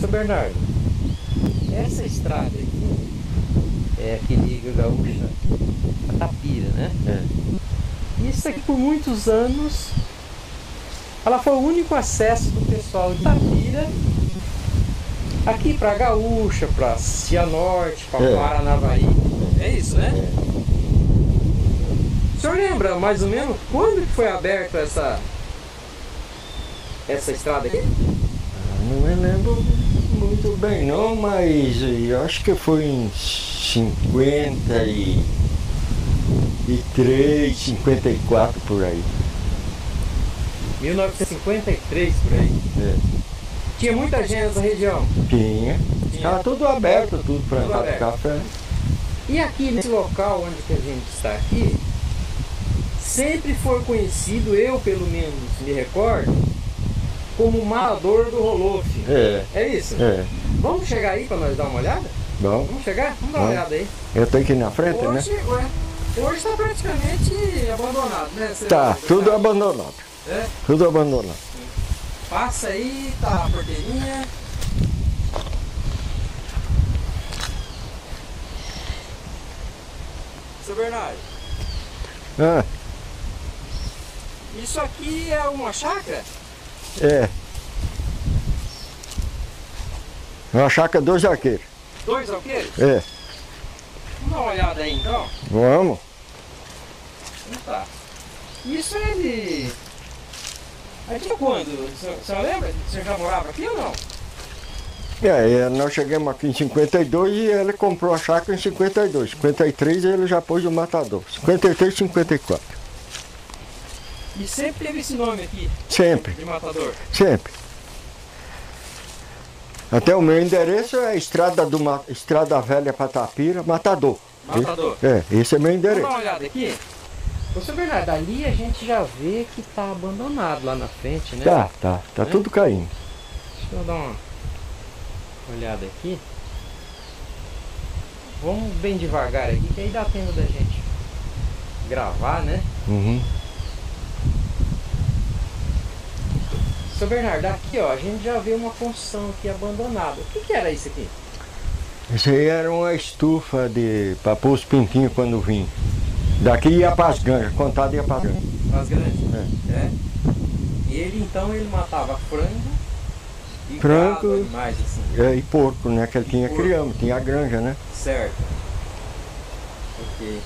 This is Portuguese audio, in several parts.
Seu Bernardo, essa estrada aqui é a que liga Gaúcha a Tapira, né? E isso aqui por muitos anos ela foi o único acesso do pessoal de Tapira aqui para Gaúcha, para Cianorte, para Paranavaí. É isso, né? O senhor lembra mais ou menos quando que foi aberta essa estrada aqui? Não me lembro muito bem não, mas eu acho que foi em 53, 54 por aí. 1953 por aí. Tinha muita gente nessa região? Tinha. Estava tudo aberto, tudo para andar de café. E aqui nesse local onde que a gente está aqui, sempre foi conhecido, eu pelo menos me recordo, como o matador do Roloff. É isso? Vamos chegar aí para nós dar uma olhada? Vamos chegar? Vamos dar uma olhada aí. Eu tenho que ir na frente, hoje, né? Hoje está praticamente abandonado, né? Tá, tudo abandonado. Tudo abandonado. Passa aí, tá a porteirinha. Seu Bernardo. Isso aqui é uma chácara? É uma chácara dos arqueiros. Dois arqueiros? Vamos dar uma olhada aí então? Vamos. Então tá. Isso é de... Aqui quando? O senhor lembra? O senhor já morava aqui ou não? Nós chegamos aqui em 52 e ele comprou a chácara em 52. 53 ele já pôs o matador. 53, 54. E sempre teve esse nome aqui? Sempre. De matador? Sempre. Até o meu endereço é Estrada Velha para Tapira, Matador. Matador? Esse é meu endereço. Vamos dar uma olhada aqui? Ô, seu Bernardo, ali a gente já vê que tá abandonado lá na frente, né? Tá tudo caindo. Deixa eu dar uma olhada aqui. Vamos bem devagar aqui, que aí dá tempo da gente gravar, né? Seu Bernardo, aqui ó, a gente já vê uma construção aqui abandonada. O que era isso aqui? Isso aí era uma estufa para pôr os pintinhos quando vinha. Daqui ia para as granjas, contado ia para as granjas. Para as granjas? E ele então matava frango e gado, animais assim. E porco, né? Que ele tinha criando, tinha a granja, né? Certo. Ok.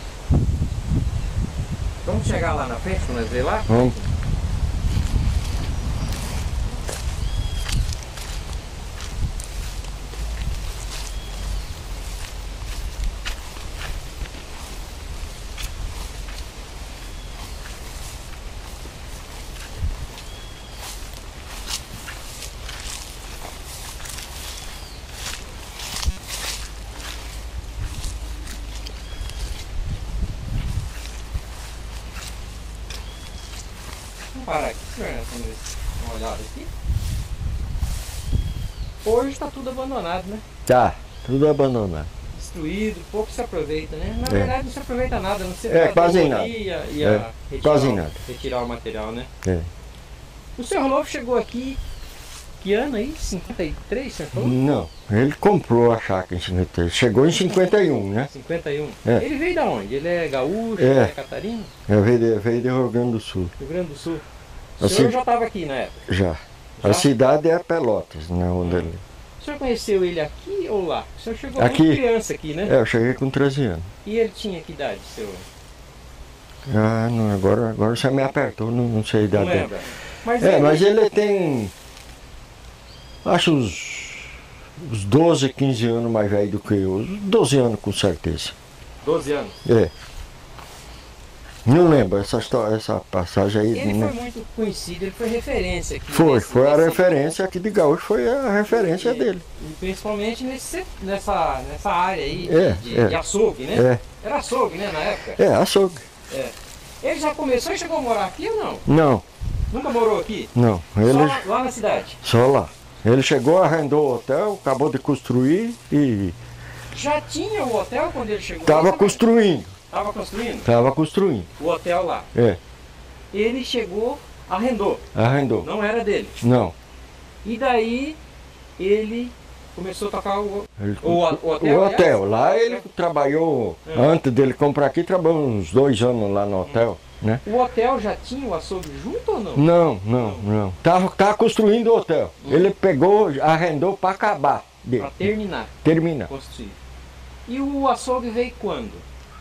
Vamos chegar lá na frente para nós ver lá? Vamos. Vamos parar aqui, senhor, vamos ver uma olhada aqui. Hoje está tudo abandonado, né? Tá, tudo abandonado. Destruído, pouco se aproveita, né? Na verdade não se aproveita nada, não se quase nada. Quase nada. Retirar o material, né? O senhor Roloff chegou aqui, que ano aí? 53, senhor falou? Não, ele comprou a chácara em 53, chegou em 51, né? 51? Ele veio da onde? Ele é gaúcho, ele é catarino? Veio do Rio Grande do Sul. Rio Grande do Sul. O senhor já estava aqui na época? Já. A cidade é Pelotas, né? Onde ele... O senhor conheceu ele aqui ou lá? O senhor chegou aqui, muito criança aqui, né? Eu cheguei com 13 anos. E ele tinha que idade, seu? Não, agora você me apertou, não sei a idade dele. Lembra? Mas ele tem, acho uns 12, 15 anos mais velho do que eu. Uns 12 anos com certeza. 12 anos? Não lembro essa história, essa passagem aí. Ele foi muito conhecido, ele foi referência aqui. Foi a referência aqui de Gaúcho, foi a referência dele. E principalmente nessa área aí de açougue, né? Era açougue, né, na época? Açougue. Ele já começou e chegou a morar aqui ou não? Não. Nunca morou aqui? Não. Só lá na cidade? Só lá. Ele chegou, arrendou o hotel, acabou de construir e... Já tinha o hotel quando ele chegou? Estava construindo. Estava construindo? Estava construindo. O hotel lá? Ele chegou, arrendou? Arrendou. Não era dele? Não. E daí ele começou a tocar o O hotel? hotel. Lá ele trabalhou, antes dele comprar aqui, trabalhou uns 2 anos lá no hotel. Né? O hotel já tinha o açougue junto ou não? Não. Tava construindo o hotel. Ele pegou, arrendou para acabar. Para terminar. Terminar. Construir. E o açougue veio quando?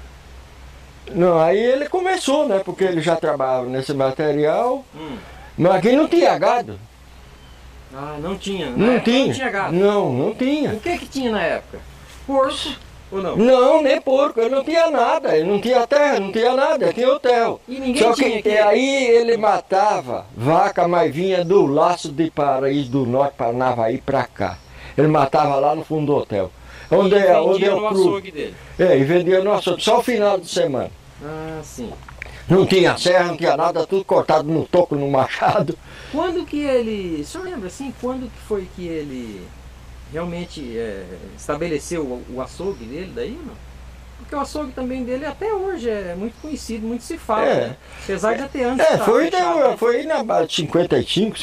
Não, aí ele começou, né? Porque ele já trabalhava nesse material. Mas aqui não tinha gado. Ah, não tinha. Não tinha. Não tinha gado. Não tinha. O que tinha na época? Porco ou não? Não, nem porco, ele não tinha nada, ele não tinha terra, não tinha nada, ele tinha hotel. E ninguém Só tinha que aí ele matava vaca, mas vinha do Laço de Paraíso do Norte para Navaí para cá. Ele matava lá no fundo do hotel. Onde é o açougue dele. E vendia no açougue, só o final de semana. Ah, sim. Não tinha serra, não tinha nada, tudo cortado no toco, no machado. Quando que ele... O senhor lembra assim, quando que foi que ele realmente estabeleceu o açougue dele daí, não? Porque o açougue também dele até hoje é muito conhecido, muito se fala, né? Apesar de até antes foi na base de 55,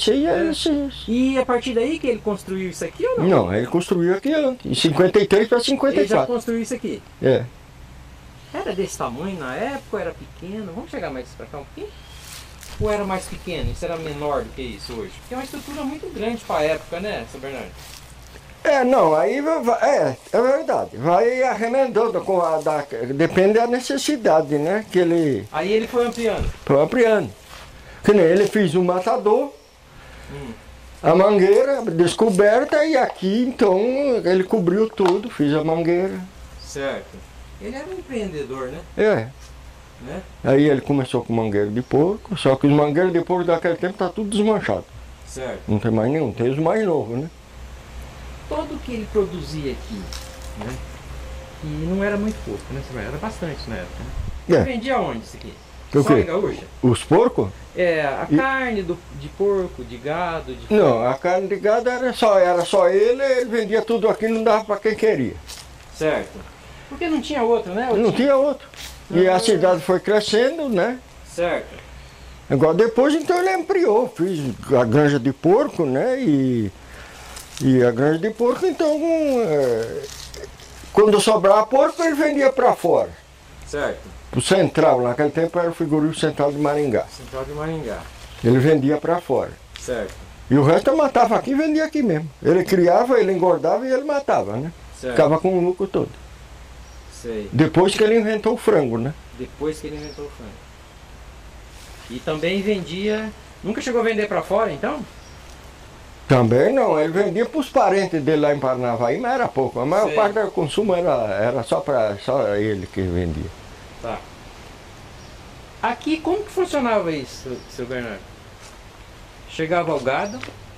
56 E a partir daí que ele construiu isso aqui ou não? Não, ele construiu aqui antes, em 53 para 54. Ele já construiu isso aqui? É. Era desse tamanho na época, era pequeno? Vamos chegar mais pra cá um pouquinho? Ou era mais pequeno? Isso era menor do que isso hoje? Porque é uma estrutura muito grande para a época, né, São Bernardo? Não, aí é verdade. Vai arremendando, depende da necessidade, né? Que ele... Aí ele foi ampliando? Foi ampliando. Que nem ele fez um matador, a mangueira descoberta, e aqui então ele cobriu tudo, fez a mangueira. Certo. Ele era um empreendedor, né? Né? Aí ele começou com mangueira de porco, só que os mangueiros de porco daquele tempo tá tudo desmanchado. Certo. Não tem mais nenhum, tem os mais novos, né? Todo que ele produzia aqui, né? E não era muito pouco, né? Era bastante na época, né? Ele vendia onde isso aqui? Só em Gaúcha? Os porcos? A carne de porco, de gado, de... Não, a carne de gado era só ele vendia tudo aqui, não dava para quem queria. Certo. Porque não tinha outro, né? Não tinha outro. E a cidade foi crescendo, né? Certo. Agora depois então ele ampliou, fez a granja de porco, né? E a granja de porco, então, quando sobrava porco, ele vendia para fora. Certo. O central, naquele tempo era o frigorífico central de Maringá. Central de Maringá. Ele vendia para fora. Certo. E o resto eu matava aqui e vendia aqui mesmo. Ele criava, ele engordava e ele matava, né? Certo. Ficava com o lucro todo. Sei. Depois que ele inventou o frango, né? Depois que ele inventou o frango. E também vendia... Nunca chegou a vender para fora, então? Também não, ele vendia para os parentes dele lá em Paranavaí, mas era pouco. A maior parte do consumo era só ele que vendia. Tá. Aqui, como que funcionava isso, seu Bernardo? Chegava o gado,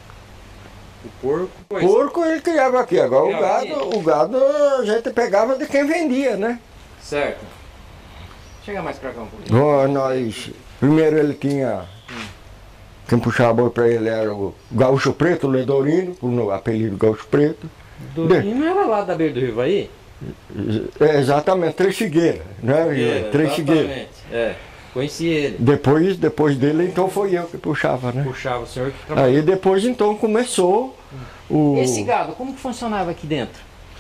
o porco... Porco ele criava aqui, agora o gado a gente pegava de quem vendia, né? Certo. Chega mais pra cá um pouquinho. Primeiro ele tinha... Quem puxava boi para ele era o Gaúcho Preto, o Ledorino, o apelido Gaúcho Preto. Ledorino era lá da beira do Rio aí? Exatamente, Três Figueiras, né? Três Figueiras. Conheci ele. Depois dele, então foi eu que puxava, né? Puxava o senhor que trabalhava. Aí depois então começou o... Esse gado, como que funcionava aqui dentro?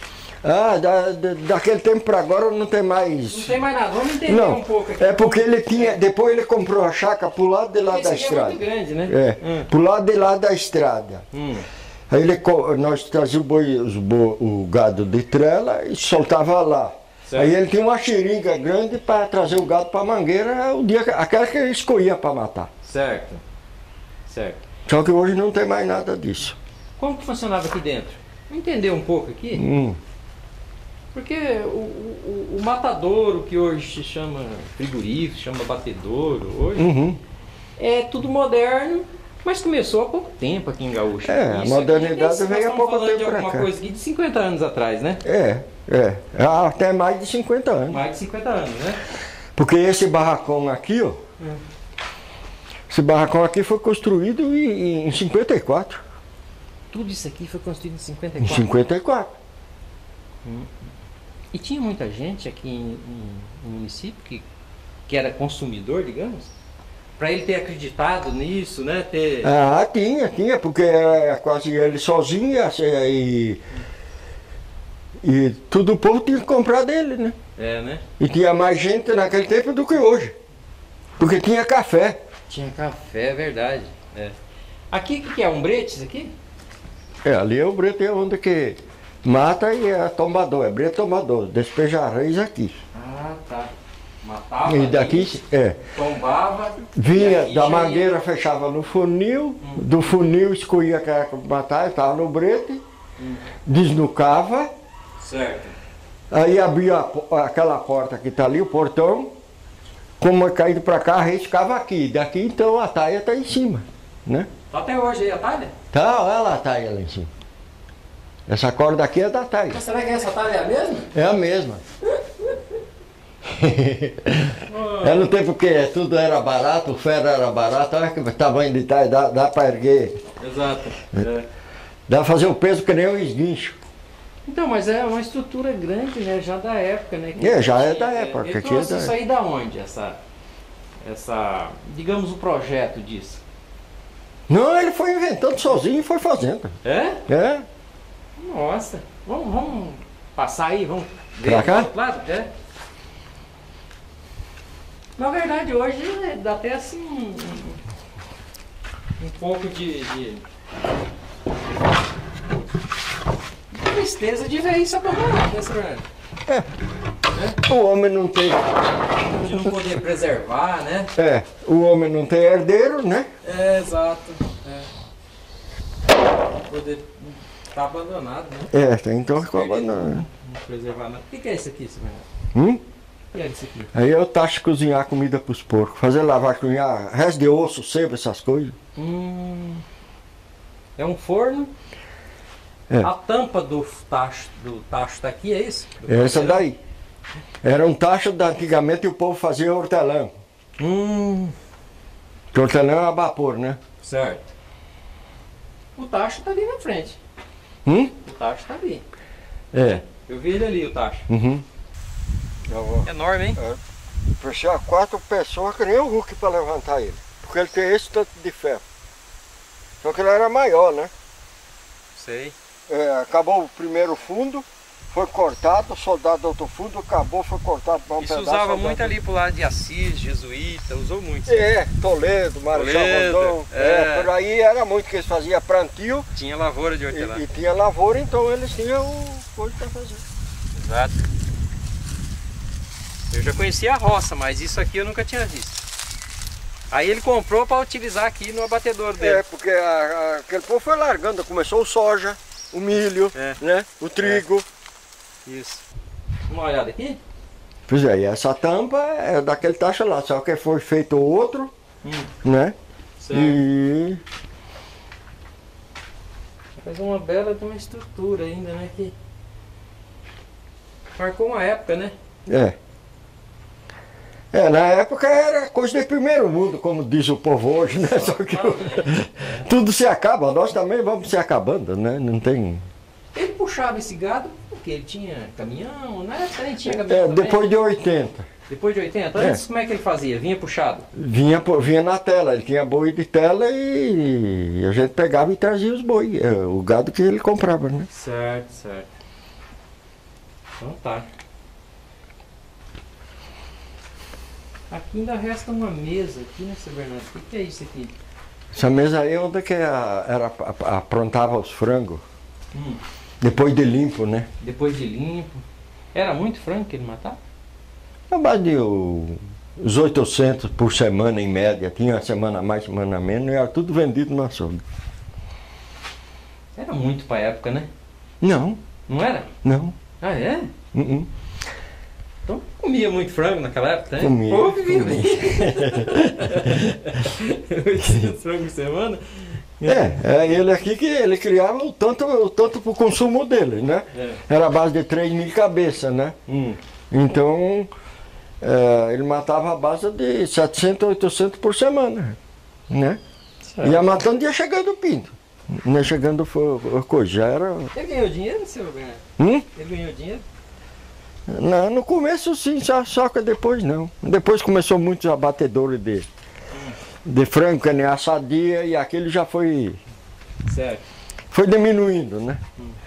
Daquele tempo para agora não tem mais... Não tem mais nada, vamos entender um pouco aqui. É porque ele tinha... Depois ele comprou a chácara pro lado de lá da estrada. É muito grande, né? Pro lado de lá da estrada. Aí nós trazíamos o gado de trela e soltava lá. Certo. Aí ele tinha uma xeringa grande para trazer o gado para a mangueira, aquela que ele escolhia para matar. Certo. Só que hoje não tem mais nada disso. Como que funcionava aqui dentro? Vamos entender um pouco aqui? Porque o matadouro, que hoje se chama frigorífico, se chama batedouro, hoje, é tudo moderno, mas começou há pouco tempo aqui em Gaúcha. A modernidade veio há pouco tempo de alguma coisa aqui de 50 anos atrás, né? Até mais de 50 anos. Mais de 50 anos, né? Porque esse barracão aqui, ó, esse barracão aqui foi construído em 54. Tudo isso aqui foi construído em 54? Em 54. E tinha muita gente aqui no município que era consumidor, digamos? Para ele ter acreditado nisso, né? Ah, tinha, porque era quase ele sozinho e tudo o povo tinha que comprar dele, né? Né? E tinha mais gente naquele tempo do que hoje. Porque tinha café. Tinha café, é verdade. Aqui o que é? Um brete, isso aqui? Ali é o brete, é onde que mata e é tombador. É brete tombador. Despeja a raiz aqui. Ah, tá. Matava, e daqui, tombava. Vinha da mangueira, fechava no funil. Do funil escolhia aquela que matava, estava no brete. Desnucava. Certo. Aí abria aquela porta que está ali, o portão. Como é caído para cá, a rede ficava aqui. Daqui então a taia está em cima, né? Tá até hoje aí a talha? Tá, olha lá a taia lá em cima. Essa corda aqui é da taia. Mas será que essa talha é a mesma? É a mesma. É no tempo que tudo era barato, o ferro era barato, olha que tamanho de taia, dá para erguer. Exato. Dá para fazer o peso que nem um esguincho. Então, mas é uma estrutura grande, né? Já da época, né? Já é da época. Ele trouxe isso aí da onde? Digamos, o projeto disso? Não, ele foi inventando sozinho e foi fazendo. É? Nossa. Vamos passar aí, vamos ver. Pra cá? Claro, Na verdade, hoje dá até assim um pouco de tristeza de ver isso abandonado, né, Fernando? O homem não tem. De não poder preservar, né? O homem não tem herdeiro, né? Exato. Poder estar abandonado, né? Então ficou abandonado. Não preservar nada. O que é isso aqui, Fernando? O que é isso aqui? Aí eu tacho de cozinhar comida pros porcos. Fazer lavar, cozinhar, resto de osso, sebo, essas coisas. É um forno. A tampa do tacho tá aqui, é isso? Essa daí. Era um tacho da antigamente e o povo fazia hortelã. Que hortelã é a vapor, né? Certo. O tacho tá ali na frente. O tacho tá ali. Eu vi ele ali, o tacho. Enorme, hein? Precisava 4 pessoas que nem o Hulk para levantar ele. Porque ele tem esse tanto de ferro. Só que ele era maior, né? Sei. Acabou o primeiro fundo, foi cortado, soldado do outro fundo, acabou, foi cortado para um pedaço. Isso usava muito ali pro lado de Assis, Jesuíta, usou muito. Toledo, Marechal Rondon. Por aí era muito que eles faziam plantio. Tinha lavoura de hortelã. E tinha lavoura, então eles tinham coisa para fazer. Exato. Eu já conhecia a roça, mas isso aqui eu nunca tinha visto. Aí ele comprou para utilizar aqui no abatedouro dele. Porque aquele povo foi largando, começou o soja, o milho, né? O trigo. Isso. Uma olhada aqui? Pois é, e essa tampa é daquele tacho lá, só que foi feito outro, né? Certo. E... Faz uma bela de uma estrutura ainda, né? Que marcou uma época, né? Na época era coisa de primeiro mundo, como diz o povo hoje, né? Só que tudo se acaba, nós também vamos se acabando, né? Não tem... Ele puxava esse gado porque ele tinha caminhão, né? Nem tinha caminhão depois de 80. Depois de 80? Antes como é que ele fazia? Vinha puxado? Vinha na tela, ele tinha boi de tela e a gente pegava e trazia os boi, o gado que ele comprava, né? Certo. Então tá. Aqui ainda resta uma mesa aqui, né, seu Bernardo? O que é isso aqui? Essa mesa aí é onde que aprontava os frangos. Depois de limpo, né? Depois de limpo. Era muito frango que ele matava? A base de os 800 por semana em média. Tinha uma semana a mais, semana a menos, e era tudo vendido no açougue. Era muito pra época, né? Não. Não era? Não. Ah, é? Então comia muito frango naquela época, né? Comia. Pô, vivia bem. 800 frangos por semana? Ele aqui que ele criava o tanto para o consumo dele, né? Era a base de 3.000 cabeças, né? Então, ele matava a base de 700, 800 por semana, né? Certo. Ia matando e ia chegando o pinto. Não ia chegando coisa, já era... Ele ganhou dinheiro, seu Bernardo? Ele ganhou dinheiro? Não, no começo sim, só que depois não. Depois começou muitos abatedores de frango, carne assadia, e aquele já foi... Certo. Foi diminuindo, né?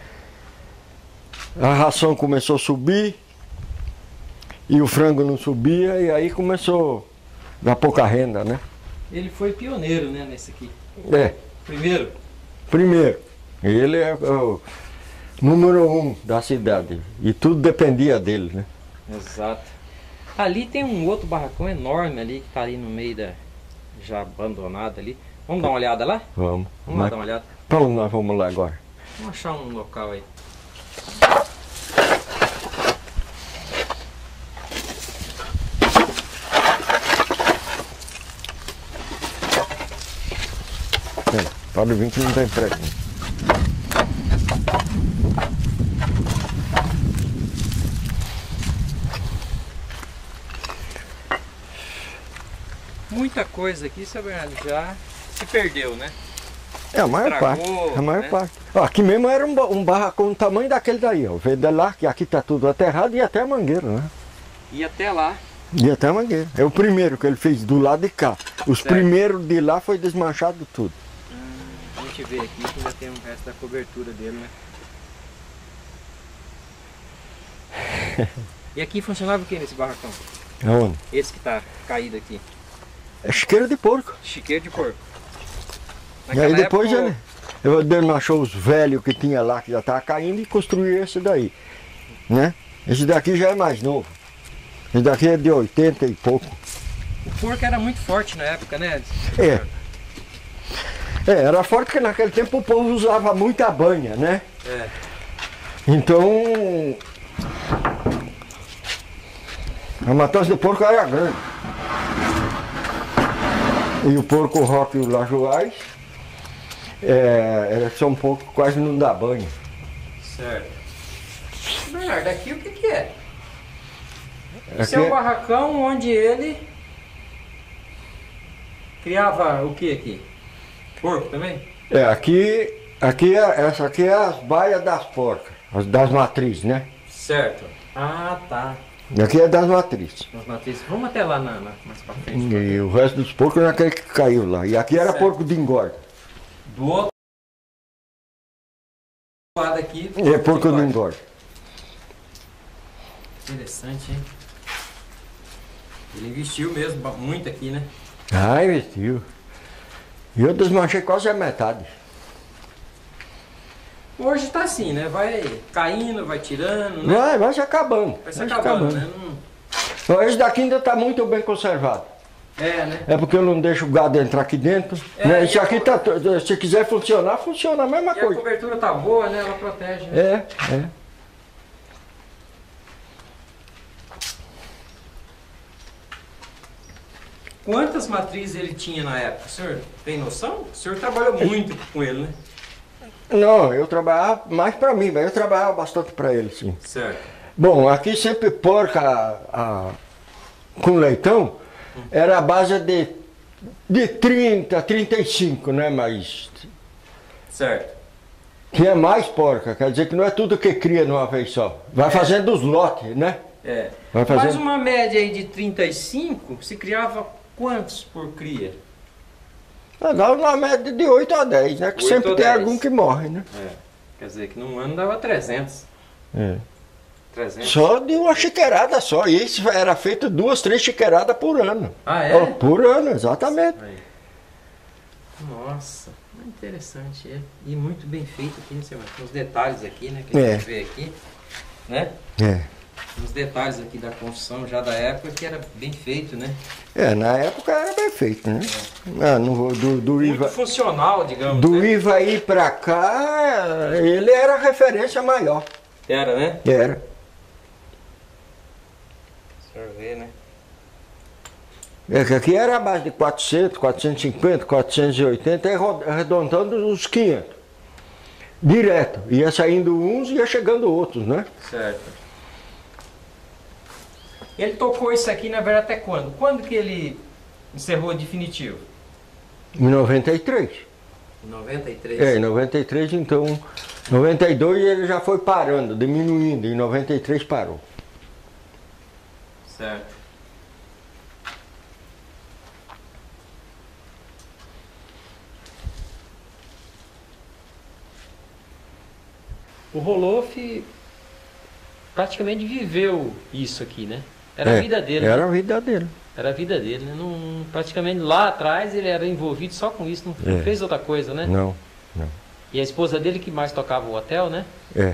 A ração começou a subir, e o frango não subia, e aí começou a dar pouca renda, né? Ele foi pioneiro, né, nesse aqui. É. Primeiro? Primeiro. Ele é o número 1 da cidade. E tudo dependia dele, né? Exato. Ali tem um outro barracão enorme ali, que tá ali no meio da... já abandonado ali. Vamos dar uma olhada lá? Vamos. Vamos lá dar uma olhada. Pra onde nós vamos lá agora? Vamos achar um local aí. Pode vir que não tem prego. Muita coisa aqui, seu Bernardo, já se perdeu, né? É, a maior Estragou, parte. A maior né? parte. Ó, aqui mesmo era um barracão do tamanho daquele daí, ó. Veio de lá, que aqui tá tudo aterrado e até a mangueira, né? E até lá. E até a mangueira. É o primeiro que ele fez do lado de cá. Os Certo. primeiros de lá foi desmanchado tudo. A gente vê aqui que ainda tem um resto da cobertura dele, né? E aqui funcionava o que nesse barracão? Aonde? Esse que tá caído aqui. É chiqueira de porco. Chiqueiro de porco. E aí depois época, ele desmanchou os velhos que tinha lá, que já estava caindo, e construiu esse daí. Né? Esse daqui já é mais novo. Esse daqui é de 80 e pouco. o porco era muito forte na época, né? É. É, era forte porque naquele tempo o povo usava muita banha, né? É. Então a matança do porco era grande. E o porco roque e o lajoás são um pouco quase não dá banho. Certo. Bernardo, aqui o que que é? Esse Aqui é o barracão onde ele criava o que aqui? Porco também? Essa aqui é as baias das porcas, das matrizes, né? Certo. Ah, tá. Aqui é das matrizes. As matrizes. Vamos até lá mais pra frente. E o resto dos porcos era aquele que caiu lá. E aqui era Certo. porco de engorda. Do outro lado aqui. É porco de engorda. Interessante, hein? Ele investiu mesmo muito aqui, né? Ah, investiu. E eu desmanchei quase a metade. Hoje tá assim, né? Vai caindo, vai tirando, né? Vai se acabando. Vai se acabando, né? Ó, esse daqui ainda está muito bem conservado. É, né? É porque eu não deixo o gado entrar aqui dentro. É, Né? e Isso aqui tá. Se quiser funcionar, funciona a mesma E a coisa. cobertura tá boa, né? Ela protege, né? É. Quantas matrizes ele tinha na época? O senhor tem noção? O senhor trabalhou muito com ele, né? Não, eu trabalhava mais para mim, mas eu trabalhava bastante para ele, sim. Certo. Bom, aqui sempre porca com leitão era a base de 30, 35, né? Mas Certo. tinha mais porca, quer dizer que não é tudo que cria de uma vez só. Vai fazendo os lotes, né? É. Vai fazendo... Mas uma média aí de 35, se criava quantos por cria? Dá uma média de 8 a 10, né? Que 8 sempre ou tem 10. algum que morre, né? É. Quer dizer que num ano dava 300. É. 300. Só de uma chiqueirada só. E isso era feito 2, 3 chiqueiradas por ano. Ah, é? Ó, por ano, exatamente. Aí. Nossa, interessante. É. E muito bem feito aqui, né, senhor? Tem os detalhes aqui, né? Que a gente vê aqui. Né? É. Os detalhes aqui da construção já da época que era bem feito, né? Na época era bem feito, né? Do Muito Iva, funcional, digamos. do né? Ivaí pra cá, ele era a referência maior. Era, né? Era. O senhor vê, né? É que aqui era a base de 400, 450, 480 e arredondando os 500. Direto. Ia saindo uns e ia chegando outros, né? Certo. Ele tocou isso aqui, na verdade, até quando? Quando que ele encerrou definitivo? Em 93. Em 93? Em 93, então, 92 ele já foi parando, diminuindo, em 93 parou. Certo. o Roloff praticamente viveu isso aqui, né? Era a vida dele. Era a vida dele. Era a vida dele, né? Não, praticamente lá atrás ele era envolvido só com isso, não fez outra coisa, né? Não, não. E a esposa dele que mais tocava o hotel, né? É.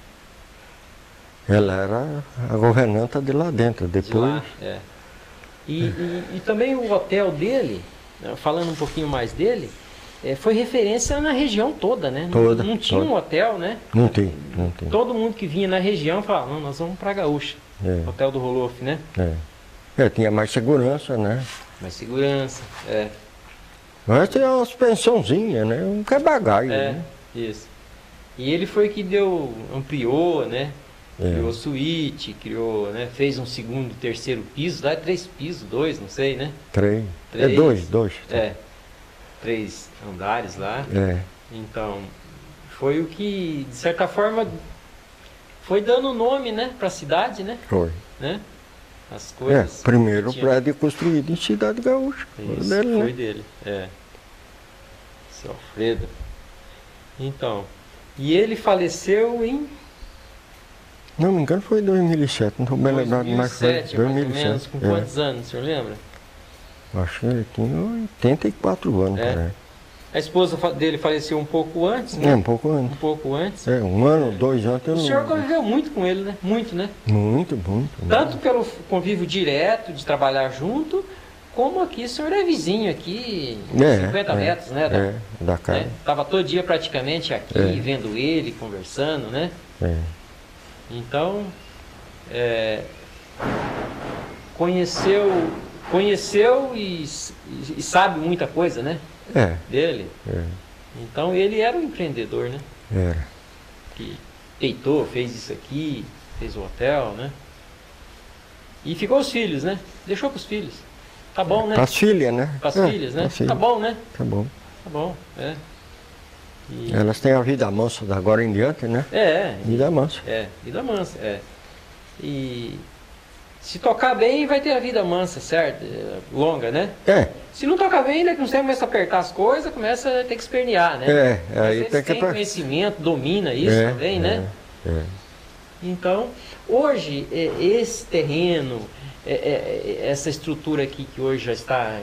Ela era a governanta de lá dentro, depois... De lá, é. E também o hotel dele, falando um pouquinho mais dele, foi referência na região toda, né? Toda. Não tinha um hotel, né? Não tem, não tem. Todo mundo que vinha na região falava, não, nós vamos para Gaúcha, hotel do Roloff, né? Tinha mais segurança, né? Mais segurança, Mas tinha umas pensãozinhas, né? Um quebra-galho, né? Isso. E ele foi que ampliou, né? Criou suíte, né? Fez um segundo, terceiro piso, lá 3 pisos, 2, não sei, né? 3. 2. 3 andares lá. Então, foi o que, de certa forma, foi dando nome, né, para a cidade, né? Foi. Né? As coisas. Primeiro prédio construído em Cidade Gaúcha. Isso, dele, foi né? dele. Seu Alfredo. Então, e ele faleceu em... Não me engano foi em 2007, não estou bem lembrado, mas foi 2007, mais ou menos. Com quantos anos, o senhor lembra? Acho que ele tinha 84 anos, parece. A esposa dele faleceu um pouco antes, né? Um pouco antes. Um pouco antes. 1 ano, 2 anos. O senhor conviveu muito com ele, né? Muito, né? Muito. Tanto pelo convívio direto, de trabalhar junto, como aqui, o senhor é vizinho aqui, 50 metros, né? Da casa. Estava todo dia praticamente aqui, vendo ele, conversando, né? Então, conheceu e sabe muita coisa, né? Dele. Então ele era um empreendedor, né? Era. Que deitou, fez isso aqui, fez o hotel, né? E ficou os filhos, né? Deixou para os filhos. Tá bom, né? Para as filhas, né? Para as filhas, né? Tá bom, né? Tá bom. Tá bom, E... Elas têm a vida mansa da agora em diante, né? Vida mansa. Vida mansa, E se tocar bem, vai ter a vida mansa, certo? Longa, né? Se não tocar bem, daqui a uns tempos começa a apertar as coisas, começa a ter que espernear, né? Aí tem que... conhecimento, domina isso também, né? Então, hoje, esse terreno, essa estrutura aqui que hoje já está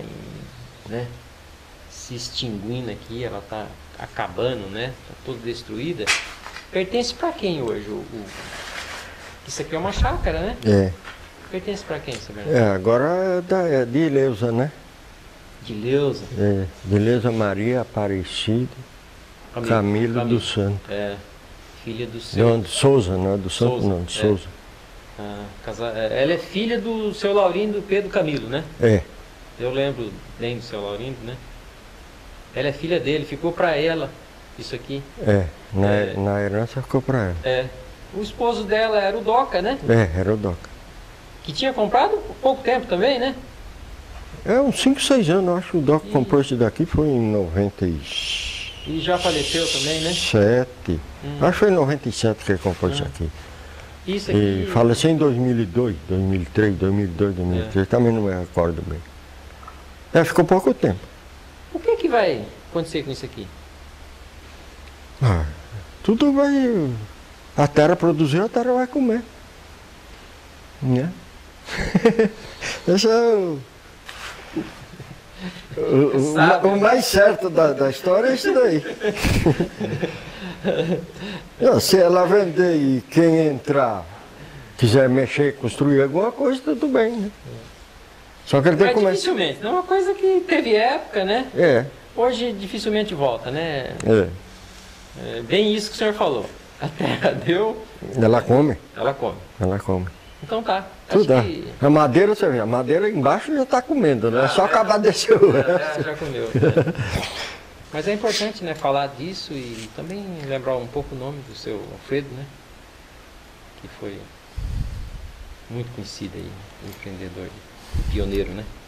se extinguindo aqui, ela está acabando, né? Está toda destruída. Pertence para quem hoje? Isso aqui é uma chácara, né? Pertence para quem, seu Bernardo? Agora é de Ileusa, né? De Ileusa? De Ileusa Maria Aparecida Camilo dos Santos. Filha do seu... Não, de Souza, não é do Santos, não, de Souza. Ela é filha do seu Laurindo do Pedro Camilo, né? Eu lembro bem do seu Laurindo, né? Ela é filha dele, ficou para ela isso aqui. Na herança ficou para ela. O esposo dela era o Doca, né? Era o Doca. Que tinha comprado há pouco tempo também, né? Uns 5, 6 anos, eu acho que o Doca comprou esse daqui, foi em 90 e já faleceu também, né? 7. Acho que foi em 97 que ele comprou isso aqui. Isso aqui... E faleceu em 2002, 2003, 2003, também não me recordo bem. Ficou pouco tempo. O que vai acontecer com isso aqui? Tudo vai... A terra produziu, a terra vai comer. Né? Esse é o mais certo da história é isso daí. Se ela vender e quem entrar quiser mexer, construir alguma coisa, tudo bem, né? Só que ele tem que começar. Dificilmente, não é uma coisa que teve época, né? Hoje dificilmente volta, né? Bem isso que o senhor falou. A terra deu. Ela come. Ela come. Ela come. Então tá. Tudo dá. A madeira, você vê, a madeira embaixo já está comendo, né? É só acabar de descer. Já comeu. Mas é importante, né, falar disso e também lembrar um pouco o nome do seu Alfredo, né? Que foi muito conhecido aí, empreendedor, pioneiro, né?